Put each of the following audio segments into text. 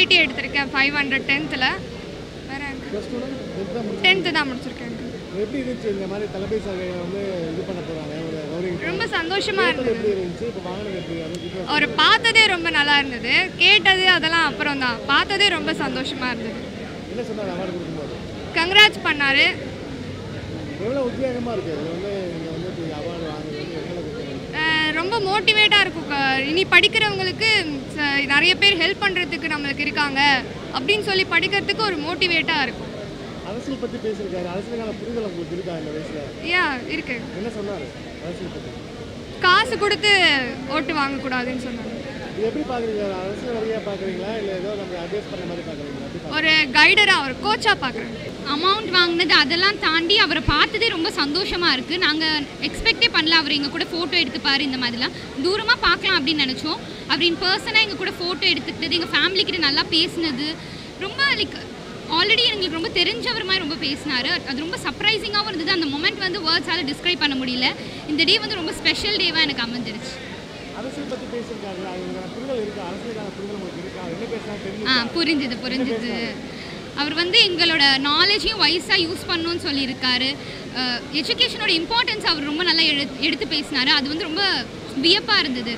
280 எடுத்திருக்கேன் 500 10th-ல. வேற 10th தான் முடிச்சிருக்கேன். எப்படி இருந்துச்சு இந்த மாதிரி தளபதி சார் வந்து இது பண்ண போறாங்க ரொம்ப சந்தோஷமா இருந்தது. எப்படி இருந்துச்சு இப்போ வாங்குனது எப்படி அவர் பார்த்ததே ரொம்ப நல்லா இருந்தது. கேட்டது அதெல்லாம் அப்புறம் தான். பார்த்ததே ரொம்ப சந்தோஷமா இருந்தது. என்ன சொன்னாரு அவார்டு கொடுக்கும்போது? கங்க்ராட்ஸ் பண்ணாரு. எவ்வளவு உத்வேகமா இருக்கு இது வந்து நீங்க வந்து அவார்டு வாங்குறது ரொம்ப மோட்டிவேட்டாக இருக்கும். இனி படிக்கிறவங்களுக்கு நிறைய பேர் ஹெல்ப் பண்ணுறதுக்கு நம்மளுக்கு இருக்காங்க அப்படின்னு சொல்லி படிக்கிறதுக்கு ஒரு மோட்டிவேட்டாக இருக்கும். அரசியல் பற்றி பேசியிருக்காரு. அரசியலுக்கான புரிதல் உங்களுக்கு இருக்கா இந்த வயசில்? இருக்கு. என்ன சொன்னார் அரசியல் பற்றி? காசு கொடுத்து ஓட்டு வாங்கக்கூடாதுன்னு சொன்னாங்க. எப்படி பார்க்குறீங்க? அரசியல் வழியாக பார்க்குறீங்களா இல்லை ஏதோ நம்ம அட்வைஸ் பண்ண மாதிரி பார்க்குறீங்களா? ஒரு கைடராக ஒரு கோச்சாக பார்க்குறேன். அமௌண்ட் வாங்கினது அதெல்லாம் தாண்டி அவரை பார்த்ததே ரொம்ப சந்தோஷமாக இருக்குது. நாங்கள் எக்ஸ்பெக்டே பண்ணல அவர் எங்கள் கூட ஃபோட்டோ எடுத்துப்பார். இந்த மாதிரிலாம் தூரமாக பார்க்கலாம் அப்படின்னு நினச்சோம். அவர் இன் பர்சனாக எங்கள் கூட ஃபோட்டோ எடுத்துக்கிட்டது, எங்கள் ஃபேமிலிக்கிட்ட நல்லா பேசினது, ரொம்ப லைக் ஆல்ரெடி எங்களுக்கு ரொம்ப தெரிஞ்சவர் மாதிரி ரொம்ப பேசினார். அது ரொம்ப சர்ப்ரைசிங்காகவும் இருந்தது. அந்த மொமெண்ட் வந்து வேர்ட்ஸால் டிஸ்கிரைப் பண்ண முடியல. இந்த டே வந்து ரொம்ப ஸ்பெஷல் டேவாக எனக்கு அமைஞ்சிருச்சு. அரசியல் பற்றி பேசியிருக்காரு. அதுக்கான புரிதல் இருக்கா? அரசியலுக்கான புரிதல் உங்களுக்கு இருக்கா? என்ன பேசினா புரிஞ்சுது. அவர் வந்து எங்களோட நாலேஜையும் வைஸாக யூஸ் பண்ணணும்னு சொல்லியிருக்காரு. எஜுகேஷனோட இம்பார்ட்டன்ஸ் அவர் ரொம்ப நல்லா எடுத்து பேசினார். அது வந்து ரொம்ப வியப்பாக இருந்தது.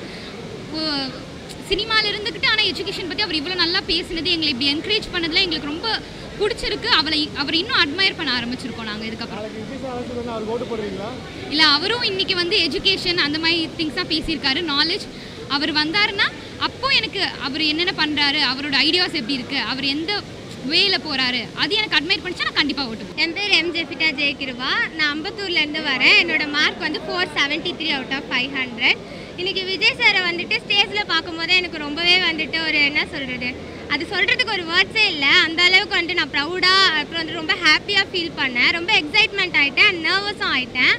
சினிமாவில் இருந்துக்கிட்டு ஆனால் எஜுகேஷன் பற்றி அவர் இவ்வளோ நல்லா பேசினது, எங்களை இப்படி என்கரேஜ் பண்ணதில் எங்களுக்கு ரொம்ப பிடிச்சிருக்கு. அவர் இன்னும் அட்மையர் பண்ண ஆரம்பிச்சிருக்கோம் நாங்கள் இதுக்கப்புறம். இல்லை, அவரும் இன்றைக்கி வந்து எஜுகேஷன் அந்த மாதிரி திங்ஸ் தான் பேசியிருக்காரு. நாலேஜ் அவர் வந்தாருன்னா அப்போ எனக்கு அவர் என்னென்ன பண்ணுறாரு, அவரோட ஐடியாஸ் எப்படி இருக்குது, அவர் எந்த வேல போகிறாரு, அது எனக்கு அட்மையர் பண்ணிச்சா நான் கண்டிப்பாக ஓட்டுவேன். என் பேர் எம்ஜெஃபிகா ஜெயகிருவா. நான் அம்பத்தூர்லேருந்து வரேன். என்னோடய மார்க் வந்து 473 அவுட் ஆஃப் 500. இன்றைக்கி விஜய் சாரை வந்துட்டு ஸ்டேஜில் பார்க்கும்போது எனக்கு ரொம்பவே வந்துட்டு ஒரு என்ன சொல்கிறது, அது சொல்கிறதுக்கு ஒரு வேர்ட்ஸே இல்லை. அந்த அளவுக்கு வந்துட்டு நான் ப்ரௌடாக அப்புறம் வந்து ரொம்ப ஹாப்பியாக ஃபீல் பண்ணேன். ரொம்ப எக்ஸைட்மெண்ட் ஆகிட்டேன், நர்வஸும் ஆகிட்டேன்.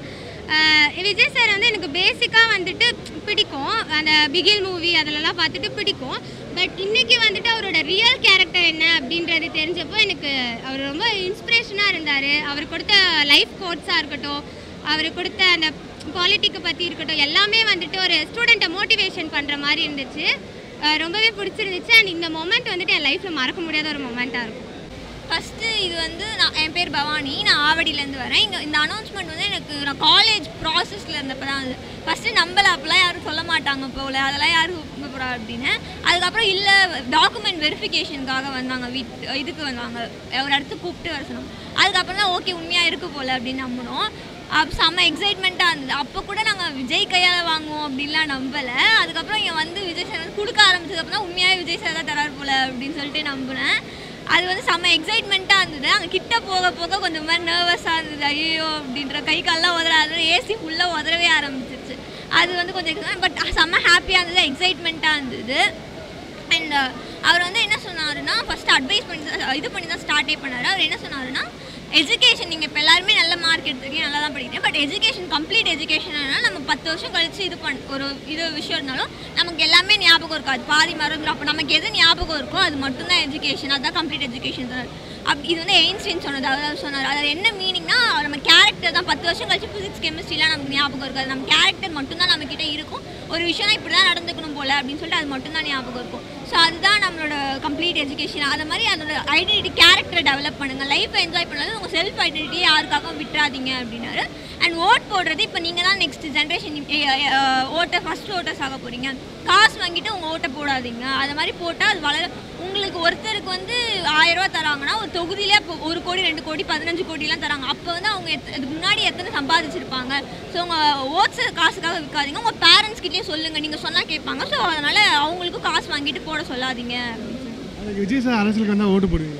விஜய் சார் வந்து எனக்கு பேசிக்காக வந்துட்டு பிடிக்கும். அந்த பிகில் மூவி அதிலலாம் பார்த்துட்டு பிடிக்கும். பட் இன்றைக்கி வந்துட்டு அவரோட ரியல் கேரக்டர் என்ன அப்படின்றது தெரிஞ்சப்போ எனக்கு அவர் ரொம்ப இன்ஸ்பிரேஷனாக இருந்தார். அவர் கொடுத்த லைஃப் கோட்ஸாக இருக்கட்டும், அவர் கொடுத்த அந்த பாலிட்டிக்கை பற்றி இருக்கட்டும், எல்லாமே வந்துட்டு ஒரு ஸ்டூடெண்ட்டை மோட்டிவேஷன் பண்ணுற மாதிரி இருந்துச்சு. ரொம்பவே பிடிச்சிருந்துச்சு. அண்ட் இந்த மொமெண்ட் வந்துட்டு என் லைஃப்பில் மறக்க முடியாத ஒரு மொமெண்ட்டாக இருக்கும். ஃபஸ்ட்டு இது வந்து என் பேர் பவானி, நான் ஆவடியிலேருந்து வரேன். இந்த அனௌன்ஸ்மெண்ட் வந்து நான் காலேஜ் ப்ராசஸில் இருந்தப்போ தான் வந்து ஃபஸ்ட்டு நம்பலை, அப்போலாம் யாரும் சொல்ல மாட்டாங்க போல், அதெல்லாம் யாரும் போகிறா அப்படின்னு. அதுக்கப்புறம் இல்லை டாக்குமெண்ட் வெரிஃபிகேஷனுக்காக வந்தாங்க, இதுக்கு வந்தாங்க, ஒரு இடத்துக்கு கூப்பிட்டு வர சொன்னாங்க. அதுக்கப்புறம் தான் ஓகே உண்மையாக இருக்குது போல் அப்படின்னு நம்பினோம். செம்ம எக்ஸைட்மெண்ட்டாக இருந்தது. அப்போ கூட நாங்கள் விஜய் கையால் வாங்குவோம் அப்படின்லாம் நம்பலை. அதுக்கப்புறம் இங்கே வந்து விஜய் சார் வந்து கொடுக்க ஆரம்பிச்சதுக்கப்புறம் தான் உண்மையாக விஜய் சார் தான் தரார் போல் அப்படின்னு சொல்லிட்டு நம்பினேன். அது வந்து செம்ம எக்ஸைட்மெண்ட்டாக இருந்தது. அங்கே கிட்ட போக போக கொஞ்சம் மாதிரி நர்வஸாக இருந்தது. ஐயோ அப்படின்ற கை காலெலாம் உதறாது, ஏசி ஃபுல்லாக உதறவே ஆரம்பிச்சிருச்சு. அது வந்து கொஞ்சம் பட் செம்ம ஹாப்பியாக இருந்தது, எக்ஸைட்மெண்ட்டாக இருந்தது. அண்ட் அவர் வந்து என்ன சொன்னாருன்னா, ஃபஸ்ட்டு அட்வைஸ் பண்ணி தான் ஸ்டார்ட்டே பண்ணார். அவர் என்ன சொன்னாருன்னா, எஜுகேஷன் நீங்கள் இப்போ எல்லாருமே நல்ல மார்க் எடுத்துருக்கீங்க, நல்லா தான் படிக்கிறேன். பட் எஜுகேஷன் கம்ப்ளீட் எஜுகேஷன்னா நம்ம 10 வருஷம் கழிச்சு ஒரு விஷயம் இருந்தாலும் நமக்கு எல்லாமே ஞாபகம் இருக்காது, பாதி மறந்துடும். அப்போ நமக்கு எது ஞாபகம் இருக்கோ அது மட்டும்தான் எஜுகேஷன், அதுதான் கம்ப்ளீட் எஜுகேஷன் தான். இது வந்து எயின்ஸ்டீன் சொன்னது. அதாவது சொன்னார், அது என்ன மீனிங்னா நம்ம கேரக்டர் தான். 10 வருஷம் கழிச்சு ஃபிசிக்ஸ் கெமிஸ்ட்ரிலாம் நமக்கு ஞாபகம் இருக்காது, நம்ம கேரக்டர் மட்டும்தான் நம்மக்கிட்ட இருக்கும். ஒரு விஷயம்னா இப்படி தான் நடந்துக்கணும் போல் அப்படின்னு சொல்லிட்டு அது மட்டும்தான் ஞாபகம் இருக்கும். ஸோ அதுதான் நம்மளோட கம்ப்ளீட் எஜுகேஷன். அது மாதிரி அதோட ஐடென்டிட்டி கேரக்டரை டெவலப் பண்ணுங்கள், லைஃப்பை என்ஜாய் பண்ணாலும் உங்கள் செல்ஃப் ஐடென்டிட்டியை யாருக்காகவும் விட்டுறாதீங்க அப்படின்னாரு. அண்ட் ஓட் போடுறது இப்போ நீங்கள் தான் நெக்ஸ்ட் ஜென்ரேஷன் ஃபஸ்ட் ஓட்டர்ஸ் ஆக போகிறீங்க. காசு வாங்கிட்டு உங்கள் ஓட்டை போடாதீங்க. அது மாதிரி போட்டால் அது வளர. உங்களுக்கு ஒருத்தருக்கு வந்து 1000 ரூபா தராங்கன்னா ஒரு தொகுதியிலே இப்போ 1 கோடி 2 கோடி 15 கோடிலாம் தராங்க. அப்போ வந்து அவங்க இதுக்கு முன்னாடி எத்தனை சம்பாதிச்சிருப்பாங்க. ஸோ உங்கள் ஓட்ஸை காசுக்காக விற்காதீங்க. உங்கள் பேரண்ட்ஸ் கிட்டேயும் சொல்லுங்கள், நீங்கள் சொன்னால் கேட்பாங்க. ஸோ அதனால் அவங்களுக்கும் காசு வாங்கிட்டு போட சொல்லாதீங்க அப்படின்னு. விஜய் சார் அரசியலுக்கு வந்தால் ஓட்டு போடுவீங்க?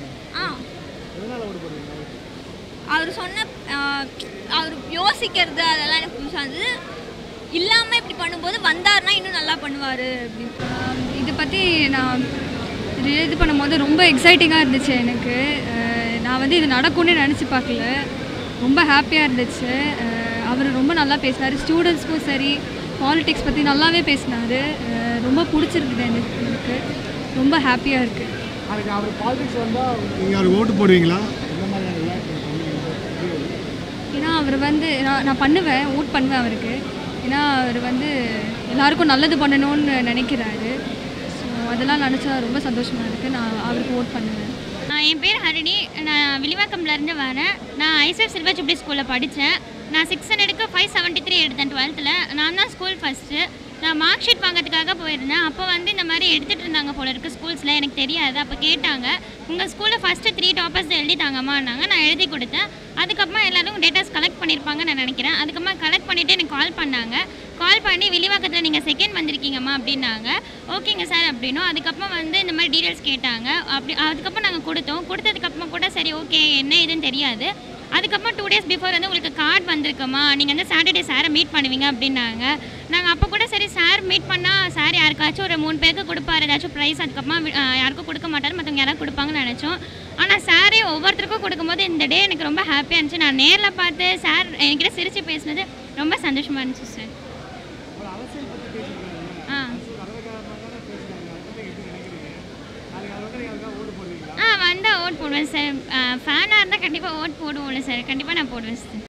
அவர் சொன்ன அவர் யோசிக்கிறது அதெல்லாம் எனக்கு புதுசாக இருந்தது. இல்லாமல் இப்படி பண்ணும்போது வந்தார்னா இன்னும் நல்லா பண்ணுவார் அப்படின்னு. இதை பற்றி நான் இது பண்ணும்போது ரொம்ப எக்ஸைட்டிங்காக இருந்துச்சு எனக்கு. நான் வந்து இது நடக்கும்னு நினச்சி பார்க்கல, ரொம்ப ஹாப்பியாக இருந்துச்சு. அவர் ரொம்ப நல்லா பேசினார், ஸ்டூடெண்ட்ஸ்க்கும் சரி பாலிடிக்ஸ் பற்றி நல்லாவே பேசினார். ரொம்ப பிடிச்சிருக்குது எனக்கு, ரொம்ப ஹாப்பியாக இருக்குது. அதுக்கு அவர் பாலிடிக்ஸ் வந்தால் நீங்கள் அவர் ஓட்டு போடுவீங்களா? ஏன்னா அவர் வந்து நான் பண்ணுவேன், ஓட் பண்ணுவேன் அவருக்கு. ஏன்னா அவர் வந்து எல்லாருக்கும் நல்லது பண்ணணும்னு நினைக்கிறாரு. ஸோ அதெல்லாம் நினச்சா ரொம்ப சந்தோஷமாக இருக்குது. நான் அவருக்கு ஓட் பண்ணுவேன். என் பேர் ஹரிணி. நான் வில்லிவாக்கம்லேருந்து வரேன். நான் ஐசர் சில்வர் ஜூப்ளி ஸ்கூலில் படித்தேன். நான் 600க்கு 573 எடுத்தேன் 12th. நான் தான் ஸ்கூல் ஃபஸ்ட்டு. நான் மார்க் ஷீட் வாங்கிறதுக்காக போயிருந்தேன். அப்போ வந்து இந்த மாதிரி எடுத்துகிட்டு இருந்தாங்க போல இருக்குது ஸ்கூல்ஸில். எனக்கு தெரியாது. அப்போ கேட்டாங்க, உங்கள் ஸ்கூலில் ஃபஸ்ட்டு 3 டாப்பர்ஸ் எழுதிட்டாங்கம்மான்னாங்க. நான் எழுதி கொடுத்தேன். அதுக்கப்புறமா எல்லோரும் டேட்டாஸ் கலெக்ட் பண்ணியிருப்பாங்கன்னு நான் நினைக்கிறேன். அதுக்கப்புறமா கலெக்ட் பண்ணிவிட்டு எனக்கு கால் பண்ணாங்க. கால் பண்ணி வில்லிவாக்கத்தில் நீங்கள் செகண்ட் வந்திருக்கீங்கம்மா அப்படின்னாங்க. ஓகேங்க சார் அப்படின்னும். அதுக்கப்புறம் வந்து இந்த மாதிரி டீட்டெயில்ஸ் கேட்டாங்க. அதுக்கப்புறம் நாங்கள் கொடுத்ததுக்கப்புறமா கூட சரி ஓகே என்ன இதுன்னு தெரியாது. அதுக்கப்புறம் 2 days பிஃபோர் வந்து உங்களுக்கு கார்டு வந்திருக்கம்மா, நீங்கள் வந்து சாட்டர்டே சாரை மீட் பண்ணுவீங்க அப்படின்னாங்க. நாங்கள் அப்போ கூட சரி சார் மீட் பண்ணால் சார் யாருக்காச்சும் ஒரு 3 பேருக்கு கொடுப்பாரு ஏதாச்சும் ப்ரைஸ். அதுக்கப்புறமா யாருக்கும் கொடுக்க மாட்டார், மற்றவங்க யாராவது கொடுப்பாங்கன்னு நினச்சோம். ஆனால் சாரே ஒவ்வொருத்தருக்கும் கொடுக்கும்போது இந்த டே எனக்கு ரொம்ப ஹாப்பியாக இருந்துச்சு. நான் நேரில் பார்த்து சார் என்கிட்ட சிரித்து பேசினது ரொம்ப சந்தோஷமாக இருந்துச்சு சார். வந்தால் ஓட் போடுவேன் சார். ஃபேனாக இருந்தால் கண்டிப்பாக ஓட் போடுவோம்ல சார். கண்டிப்பாக நான் போடுவேன் சார்.